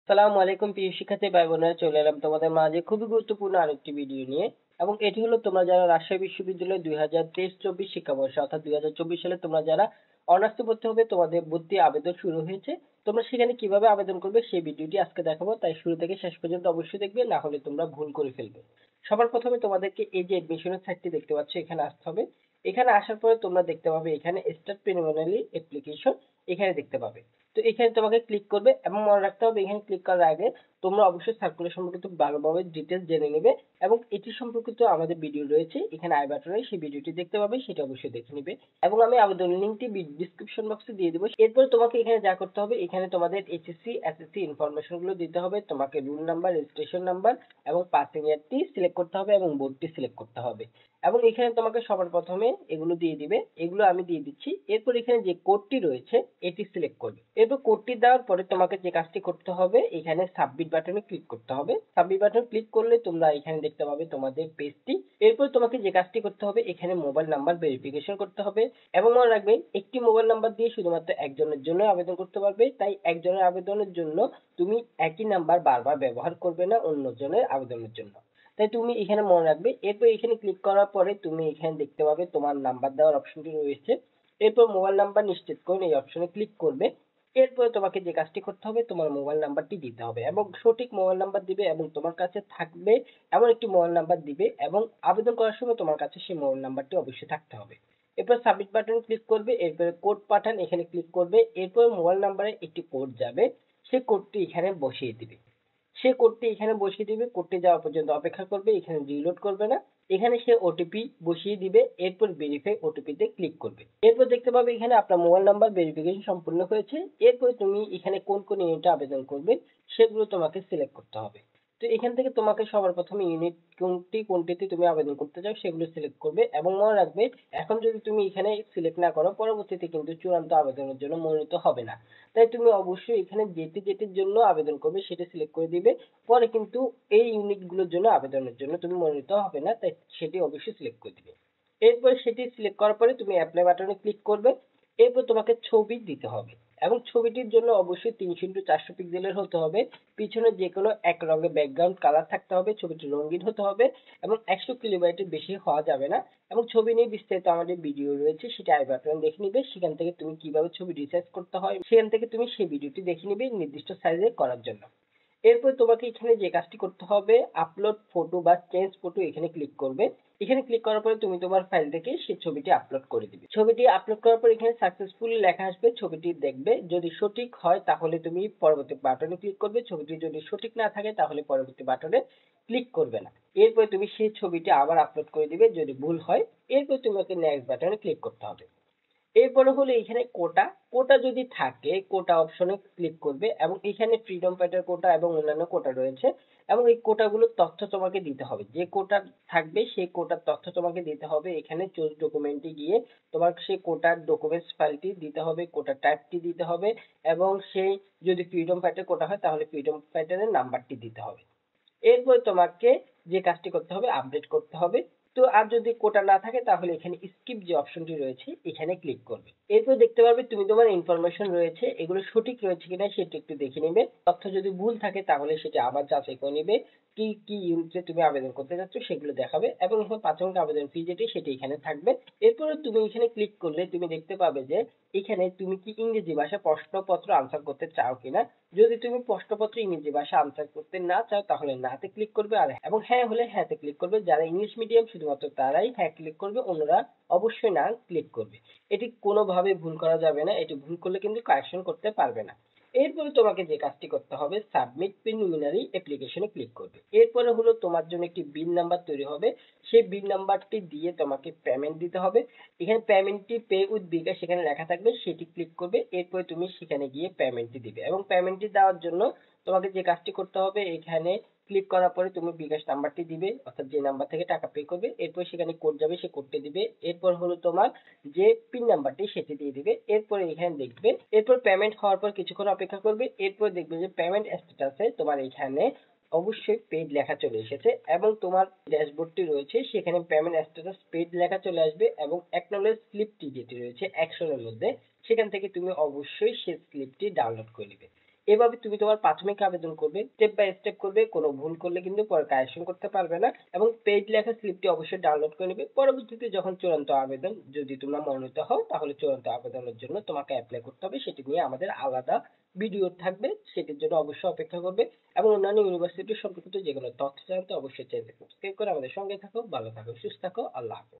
সালামু আলাইকুম প্রিয় শিক্ষার্থী ভাই বোনেরা, চলে এলাম তোমাদের মাঝে খুবই গুরুত্বপূর্ণ আরেকটি ভিডিও নিয়ে। এবং এটি হলো তোমরা যারা রাজশাহী বিশ্ববিদ্যালয় 2023-24 শিক্ষাবর্ষ অর্থাৎ 2024 সালে তোমরা যারা অনার্সে ভর্তি হবে, তোমাদের ভর্তি আবেদন শুরু হয়েছে। তোমরা সেখানে কিভাবে আবেদন করবে সেই ভিডিওটি আজকে দেখাবো, তাই শুরু থেকে শেষ পর্যন্ত অবশ্যই দেখবে, না হলে তোমরা ভুল করে ফেলবে। সবার প্রথমে তোমাদেরকে এই যে এডমিশনের সাইটটি দেখতে পাচ্ছ, এখানে আসতে হবে। এখানে আসার পরে তোমরা দেখতে পাবে এখানে স্টার্ট প্রিলিমিনারি অ্যাপ্লিকেশন, এখানে দেখতে পাবে। তো এখানে তোমাকে ক্লিক করবে এবং মনে রাখতে হবে এখানে ক্লিক করার আগে তোমরা অবশ্যই সার্কুলার সম্পর্কিত ভালোভাবে ডিটেলস জেনে নেবে। এবং এটি সম্পর্কিত আমাদের ভিডিও রয়েছে এখানে আই বাটনে, সেই ভিডিওটি দেখতে পাবে, সেটা অবশ্যই দেখে নেবে। এবং আমি আবেদন লিঙ্কটি ডিসক্রিপশন বক্সে দিয়ে দেবো। এরপর তোমাকে এখানে যা করতে হবে, এখানে তোমাদের এইচএসসি এসএসসি ইনফরমেশন গুলো দিতে হবে। তোমাকে রুল নাম্বার, রেজিস্ট্রেশন নাম্বার এবং পাসিং ইয়ারটি সিলেক্ট করতে হবে এবং বোর্ডটি সিলেক্ট করতে হবে। এবং এখানে তোমাকে সবার প্রথমে এগুলো দিয়ে দিবে, এগুলো আমি দিয়ে দিচ্ছি। এরপর এখানে যে কোডটি রয়েছে এটি সিলেক্ট করবে। এরপর কোডটি দেওয়ার পরে তোমাকে যে কাজটি করতে হবে, এখানে সাবমিট বাটনে ক্লিক করতে হবে। সাবমিট বাটনে ক্লিক করলে তোমরা এখানে দেখতে পাবে তোমাদের পেজটি। এরপর তোমাকে যে কাজটি করতে হবে, এখানে মোবাইল নাম্বার ভেরিফিকেশন করতে হবে। এবং মনে রাখবে একটি মোবাইল নাম্বার দিয়ে শুধুমাত্র একজনের জন্য আবেদন করতে পারবে, তাই একজনের আবেদনের জন্য তুমি একই নাম্বার বারবার ব্যবহার করবে না অন্যজনের আবেদনের জন্য। তাই তুমি এখানে মনে রাখবে। এরপর এখানে ক্লিক করার পরে তুমি এখানে দেখতে পাবে তোমার নাম্বার দেওয়ার অপশনটি রয়েছে। এরপর মোবাইল নাম্বার নিশ্চিত করুন, এই অপশনে ক্লিক করবে। এরপরে তোমাকে যে কাজটি করতে হবে, তোমার মোবাইল নাম্বারটি দিতে হবে এবং সঠিক মোবাইল নাম্বার দিবে এবং তোমার কাছে থাকবে এমন একটি মোবাইল নাম্বার দিবে এবং আবেদন করার সময় তোমার কাছে সেই মোবাইল নাম্বারটি অবশ্যই থাকতে হবে। এরপর সাবমিট বাটনে ক্লিক করবে, এরপরে কোড পাঠান এখানে ক্লিক করবে। এরপর মোবাইল নাম্বারে একটি কোড যাবে, সেই কোডটি এখানে বসিয়ে দিবে। সে কোডটি এখানে বসিয়ে দিবে, কোডটি যাওয়া পর্যন্ত অপেক্ষা করবে, এখানে রিলোড করবে না। এখানে সে ওটিপি বসিয়ে দিবে, এরপর ভেরিফাই ওটিপিতে ক্লিক করবে। এরপর দেখতে পাবে এখানে আপনার মোবাইল নাম্বার ভেরিফিকেশন সম্পূর্ণ হয়েছে। এরপর তুমি এখানে কোন কোন ইউনিটে আবেদন করবে সেগুলো তোমাকে সিলেক্ট করতে হবে। তো এখান থেকে তোমাকে সবার প্রথমে ইউনিট কোনটিতে তুমি আবেদন করতে চাও সেগুলো সিলেক্ট করবে। এবং মনে রাখবে এখন যদি তুমি এখানে সিলেক্ট না করো, পরবর্তীতে কিন্তু চূড়ান্ত আবেদনের জন্য মনোনীত হবে না। তাই তুমি অবশ্যই এখানে যেটির জন্য আবেদন করবে সেটা সিলেক্ট করে দিবে। পরে কিন্তু এই ইউনিট গুলোর জন্য আবেদনের জন্য তুমি মনোনীত হবে না, তাই সেটি অবশ্যই সিলেক্ট করে দিবে। এরপর সেটি সিলেক্ট করার পরে তুমি অ্যাপ্লাই বাটনে ক্লিক করবে। এরপর তোমাকে ছবি দিতে হবে এবং ছবিটির জন্য অবশ্যই 300x400 পিক্সেলের হতে হবে। পিছনে যে কোনো এক রঙের ব্যাকগ্রাউন্ড কালার থাকতে হবে, ছবিটি রঙিন হতে হবে এবং 100 কিলোবাইটের বেশি হওয়া যাবে না। এবং ছবি নিয়ে বিস্তারিত আমাদের ভিডিও রয়েছে, সেটা আই বাটনে দেখে নিবে। সেখান থেকে তুমি কিভাবে ছবি রিসাইজ করতে হয় সেখান থেকে তুমি সেই ভিডিওটি দেখে নিবে নির্দিষ্ট সাইজে করার জন্য। এরপর তোমাকে এখানে যে কাজটি করতে হবে, আপলোড ফটো বা চেঞ্জ ফটো, এখানে ক্লিক করবে। এখানে ক্লিক করার পরে তুমি তোমার ফাইল থেকে সেই ছবিটি আপলোড করে দিবে। ছবিটি আপলোড করার পর এখানে সাকসেসফুলি লেখা আসবে, ছবিটি দেখবে। যদি সঠিক হয় তাহলে তুমি পরবর্তী বাটনে ক্লিক করবে, ছবিটি যদি সঠিক না থাকে তাহলে পরবর্তী বাটনে ক্লিক করবে না। এরপর তুমি সেই ছবিটি আবার আপলোড করে দিবে যদি ভুল হয়। এরপর তোমাকে নেক্সট বাটনে ক্লিক করতে হবে। এরপরে হলো এখানে কোটা। কোটা যদি থাকে কোটা অপশনে ক্লিক করবে এবং এখানে ফ্রিডম ফাইটার কোটা এবং অন্যান্য কোটা রয়েছে। এবং এই কোটাগুলোর তথ্য তোমাকে দিতে হবে, যে কোটা থাকবে সেই কোটার তথ্য তোমাকে দিতে হবে। এখানে চুজ ডকুমেন্টে গিয়ে তোমার সেই কোটার ডকুমেন্টস ফাইলটি দিতে হবে, কোটা টাইপটি দিতে হবে এবং সেই যদি ফ্রিডম ফাইটার কোটা হয় তাহলে ফ্রিডম ফাইটারের নাম্বারটি দিতে হবে। এরপর তোমাকে যে কাজটি করতে হবে, আপডেট করতে হবে। তো আর যদি কোটা না থাকে তাহলে এখানে স্কিপ যে অপশনটি রয়েছে এখানে ক্লিক করবে। এরপর দেখতে পারবে তুমি তোমার ইনফরমেশন রয়েছে এগুলো সঠিক রয়েছে কিনা সেটা একটু দেখে নেবে। তথ্য যদি ভুল থাকে তাহলে সেটা আবার যাচাই করে নেবে। কি কি ইউনিটে তুমি আবেদন করতে যাচ্ছ সেগুলো দেখাবে এবং এখানে প্রাথমিক আবেদন ফি যেটি সেটি এখানে থাকবে। এরপরে তুমি এখানে ক্লিক করলে তুমি দেখতে পাবে যে এখানে তুমি কি ইংরেজি ভাষায় প্রশ্নপত্র আনসার করতে চাও কিনা। যদি তুমি প্রশ্নপত্র ইংরেজি ভাষা আনসার করতে না চাও তাহলে নাতে ক্লিক করবে, আর এবং হ্যাঁ হলে হ্যাঁতে ক্লিক করবে। যারা ইংলিশ মিডিয়াম শুধুমাত্র তারাই হ্যাঁ ক্লিক করবে, অন্যরা অবশ্যই না ক্লিক করবে। এটি কোনোভাবে ভুল করা যাবে না, এটি ভুল করলে কিন্তু কারেকশন করতে পারবে না। এরপরে তোমাকে যে কাজটি করতে হবে, সাবমিট প্রিলিমিনারি অ্যাপ্লিকেশনে ক্লিক করবে। এরপরে হলো তোমার জন্য একটি বিল নাম্বার তৈরি হবে, সেই বিল নাম্বারটি দিয়ে তোমাকে পেমেন্ট দিতে হবে। এখানে পেমেন্টটি পে উইথ বিকাশ সেখানে লেখা থাকবে, সেটি ক্লিক করবে। এরপরে তুমি সেখানে গিয়ে পেমেন্টটি দিবে এবং পেমেন্টটি দেওয়ার জন্য তোমাকে যে কাজটি করতে হবে, এখানে ক্লিক করার পরে তুমি বিকাশ নাম্বারটি দিবে অর্থাৎ যে নাম্বার থেকে টাকা পে করবে। এরপর সেখানে কোড যাবে, সেই কোডটি দিবে। এরপর হলো তোমার যে পিন নাম্বারটি সেটি দিয়ে দিবে। এরপরে এখানে দেখবে, এরপর পেমেন্ট হওয়ার পর কিছুক্ষণ অপেক্ষা করবে। এরপর দেখবে যে পেমেন্ট স্ট্যাটাসে তোমার এখানে অবশ্যই পেইড লেখা চলে এসেছে এবং তোমার ড্যাশবোর্ডটি রয়েছে সেখানে পেমেন্ট স্ট্যাটাস পেইড লেখা চলে আসবে এবং অ্যাকনলেজ স্লিপটি যেটি রয়েছে অ্যাকশনের মধ্যে, সেখান থেকে তুমি অবশ্যই সেই স্লিপটি ডাউনলোড করে নেবে। এভাবে তুমি তোমার প্রাথমিক আবেদন করবে, স্টেপ বাই স্টেপ করবে, কোনো ভুল করলে কিন্তু পরে কারেকশন করতে পারবে না। এবং পেইড লেখা স্লিপটি অবশ্যই ডাউনলোড করে নেবে। পরবর্তীতে যখন চূড়ান্ত আবেদন, যদি তোমরা মনোনীত হও তাহলে চূড়ান্ত আবেদনের জন্য তোমাকে অ্যাপ্লাই করতে হবে, সেটি নিয়ে আমাদের আলাদা ভিডিও থাকবে, সেটির জন্য অবশ্যই অপেক্ষা করবে। এবং অন্যান্য ইউনিভার্সিটি সম্পর্কিত যে কোনো তথ্য জানতে অবশ্যই চ্যানেলটি সাবস্ক্রাইব করে আমাদের সঙ্গে থাকো। ভালো থাকো, সুস্থ থাকো, আল্লাহ হাফেজ।